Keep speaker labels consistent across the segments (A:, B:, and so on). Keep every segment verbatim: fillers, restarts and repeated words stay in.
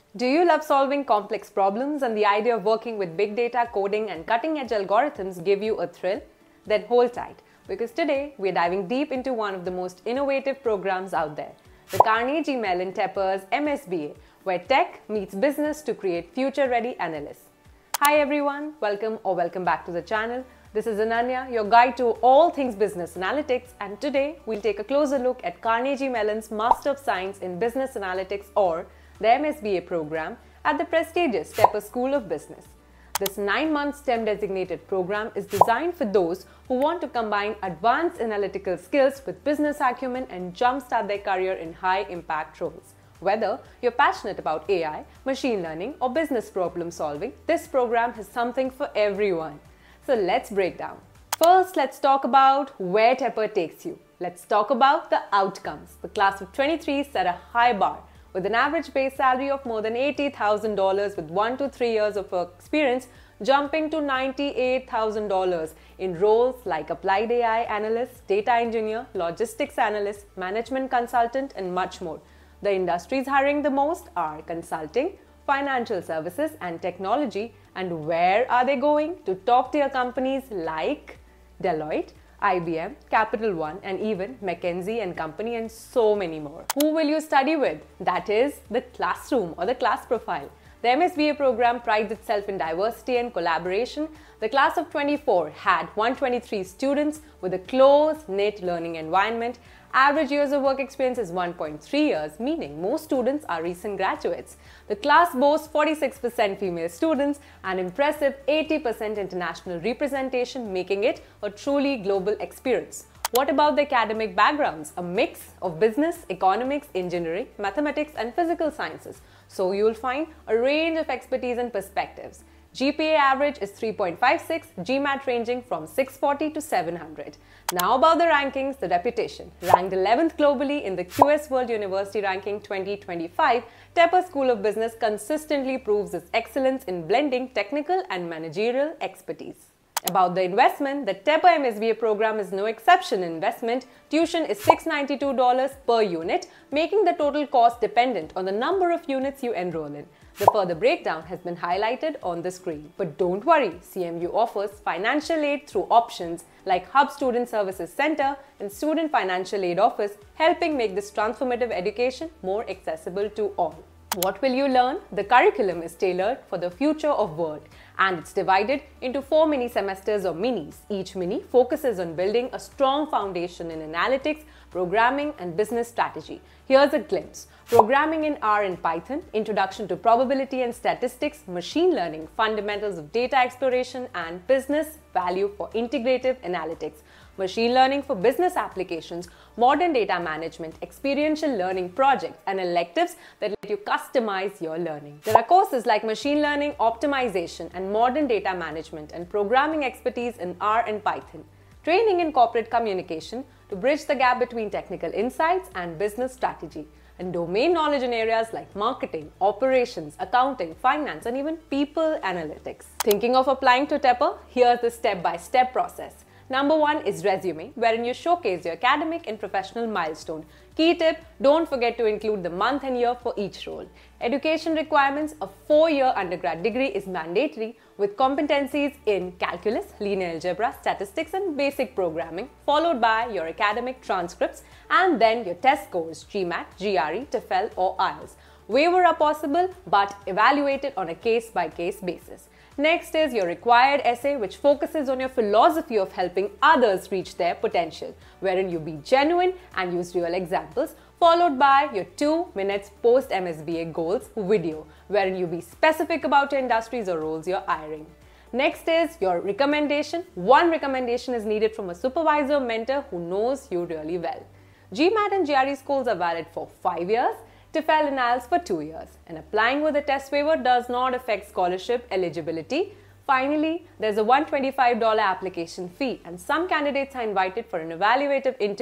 A: Do you love solving complex problems and the idea of working with big data, coding and cutting-edge algorithms give you a thrill? Then hold tight, because today we're diving deep into one of the most innovative programs out there, the Carnegie Mellon Tepper M S B A, where tech meets business to create future-ready analysts. Hi everyone, welcome or welcome back to the channel. This is Ananya, your guide to all things business analytics, and today we'll take a closer look at Carnegie Mellon's Master of Science in Business Analytics, or the M S B A program at the prestigious Tepper School of Business. This nine-month STEM designated program is designed for those who want to combine advanced analytical skills with business acumen and jumpstart their career in high-impact roles. Whether you're passionate about A I, machine learning, or business problem solving, this program has something for everyone. So let's break down. First, let's talk about where Tepper takes you. Let's talk about the outcomes. The class of twenty-three set a high bar, with an average base salary of more than eighty thousand dollars with one to three years of work experience, jumping to ninety-eight thousand dollars in roles like applied A I analyst, data engineer, logistics analyst, management consultant, and much more. The industries hiring the most are consulting, financial services, and technology. And where are they going? To top-tier companies like Deloitte, I B M, Capital One, and even McKinsey and Company, and so many more. Who will you study with? That is the classroom or the class profile. The M S B A program prides itself in diversity and collaboration. The class of twenty-four had one hundred twenty-three students with a close-knit learning environment. Average years of work experience is one point three years, meaning most students are recent graduates. The class boasts forty-six percent female students and impressive eighty percent international representation, making it a truly global experience. What about the academic backgrounds? A mix of business, economics, engineering, mathematics, and physical sciences. So you'll find a range of expertise and perspectives. G P A average is three point five six, G MAT ranging from six forty to seven hundred. Now about the rankings, the reputation. Ranked eleventh globally in the Q S World University Ranking twenty twenty-five, Tepper School of Business consistently proves its excellence in blending technical and managerial expertise. About the investment, the Tepper M S B A program is no exception in investment. Tuition is six hundred ninety-two dollars per unit, making the total cost dependent on the number of units you enroll in. The further breakdown has been highlighted on the screen. But don't worry, C M U offers financial aid through options like Hub Student Services Center and Student Financial Aid Office, helping make this transformative education more accessible to all. What will you learn? The curriculum is tailored for the future of work, and it's divided into four mini semesters or minis. Each mini focuses on building a strong foundation in analytics, programming, and business strategy. Here's a glimpse. Programming in R and Python, introduction to probability and statistics, machine learning, fundamentals of data exploration, and business value for integrative analytics. Machine learning for business applications, modern data management, experiential learning projects, and electives that let you customize your learning. There are courses like machine learning, optimization, and modern data management, and programming expertise in R and Python. Training in corporate communication to bridge the gap between technical insights and business strategy, and domain knowledge in areas like marketing, operations, accounting, finance, and even people analytics. Thinking of applying to Tepper? Here's the step-by-step process. Number one is resume, wherein you showcase your academic and professional milestone. Key tip, don't forget to include the month and year for each role. Education requirements, a four-year undergrad degree is mandatory with competencies in calculus, linear algebra, statistics, and basic programming, followed by your academic transcripts and then your test scores, G MAT, G R E, TOEFL, or I E L T S. Waiver are possible but evaluated on a case-by-case basis. Next is your required essay, which focuses on your philosophy of helping others reach their potential, wherein you be genuine and use real examples, followed by your two minutes post-M S B A goals video, wherein you be specific about your industries or roles you're hiring. Next is your recommendation. One recommendation is needed from a supervisor or mentor who knows you really well. G MAT and G R E scores are valid for five years. TOEFL and I E L T S for two years, and applying with a test waiver does not affect scholarship eligibility. Finally, there's a one hundred twenty-five dollar application fee, and some candidates are invited for an evaluative interview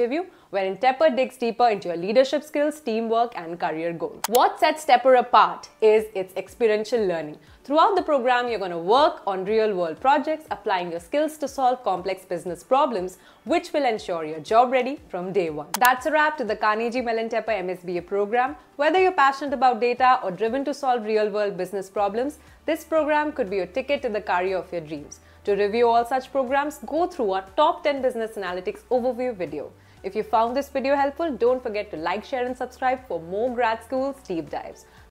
A: wherein Tepper digs deeper into your leadership skills, teamwork, and career goals. What sets Tepper apart is its experiential learning. Throughout the program, you're going to work on real-world projects, applying your skills to solve complex business problems, which will ensure you're job-ready from day one. That's a wrap to the Carnegie Mellon Tepper M S B A program. Whether you're passionate about data or driven to solve real-world business problems, this program could be your ticket to the career of your dreams. To review all such programs, go through our top ten Business Analytics overview video. If you found this video helpful, don't forget to like, share, and subscribe for more grad schools deep dives.